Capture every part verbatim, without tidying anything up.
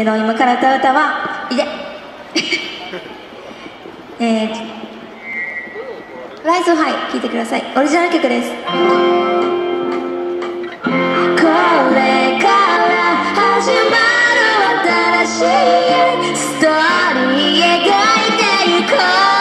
の今から歌う歌はいでえー「ライズハイ」聴いてください。オリジナル曲です。これから始まる新しいストーリー描いてゆこう。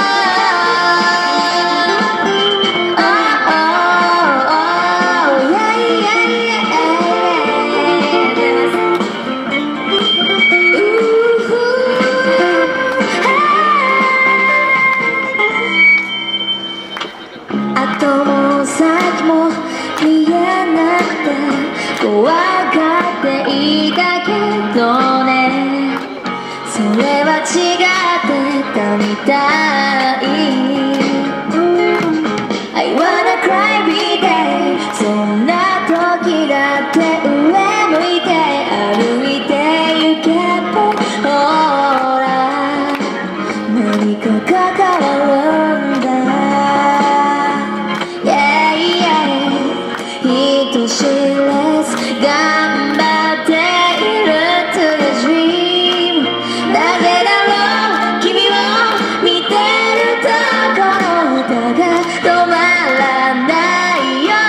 後も先も見えなくて怖がっていたけどね、それは違ってたみたい。 I wanna cry every day、 そんな時だって上向いて歩いて行けばほら何かが変わるんだ。人知れず頑張っている To the dream、 なぜだろう君を見てるとこの歌が止まらないよ。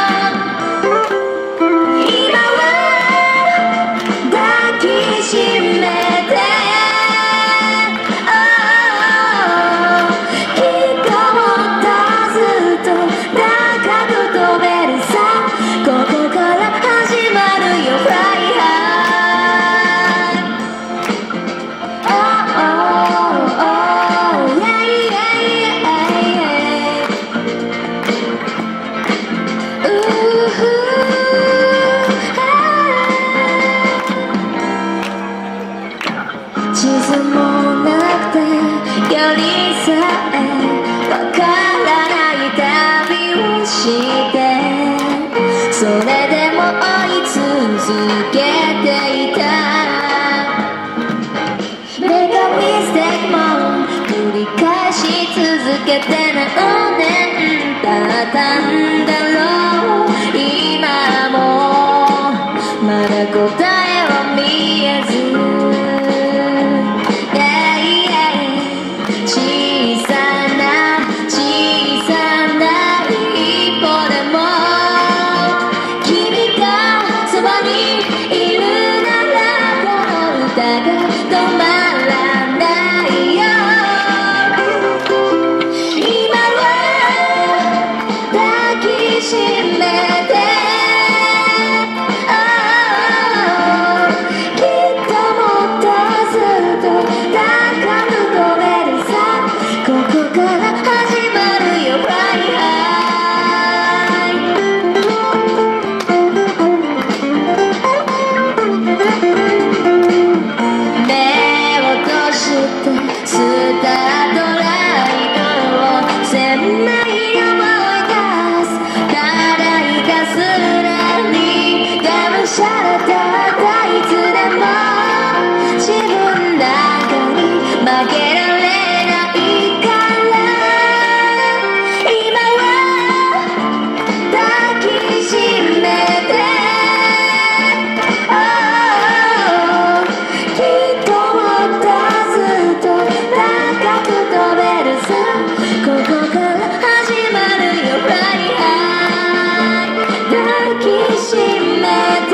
今は抱きしめて、oh、きっともっとずっと高く飛べるさ。ここから始まるよ Fly high、 oh oh oh yeah yeah yeah、 ooh、 地図もなくてよりさえわからない旅をして、それでも追い続けていた。メガミステークも繰り返し続けて何年経ったんだろう。今もまだ答えは見えず、小さな小さな一歩でもそばにいるならこの歌が止まらないよ。今は抱きしめて、oh、 きっともっとずっと高く飛べるさ。ここから始まるよ Fly high。スタートラインを鮮明に思い出す、からいかすらにがむしゃらだったいつでも自分だけに負けられないから、今は抱きしめて、oh、 きっともっとここから始まるよ Fly high、 抱きしめて、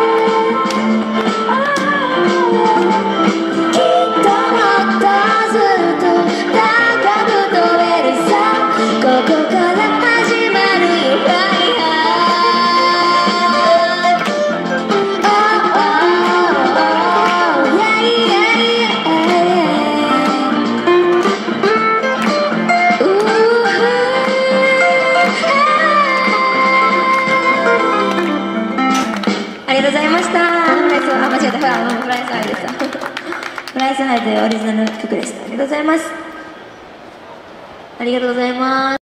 きっともっとずっと高く飛べるさ。ここから始まるよ Fly high、 oh oh oh yeah yeah yeah。ありがとうございました。フライス、あ、間違えた。フライスハイでした。フライスハイというオリジナル曲でした。ありがとうございます。ありがとうございます。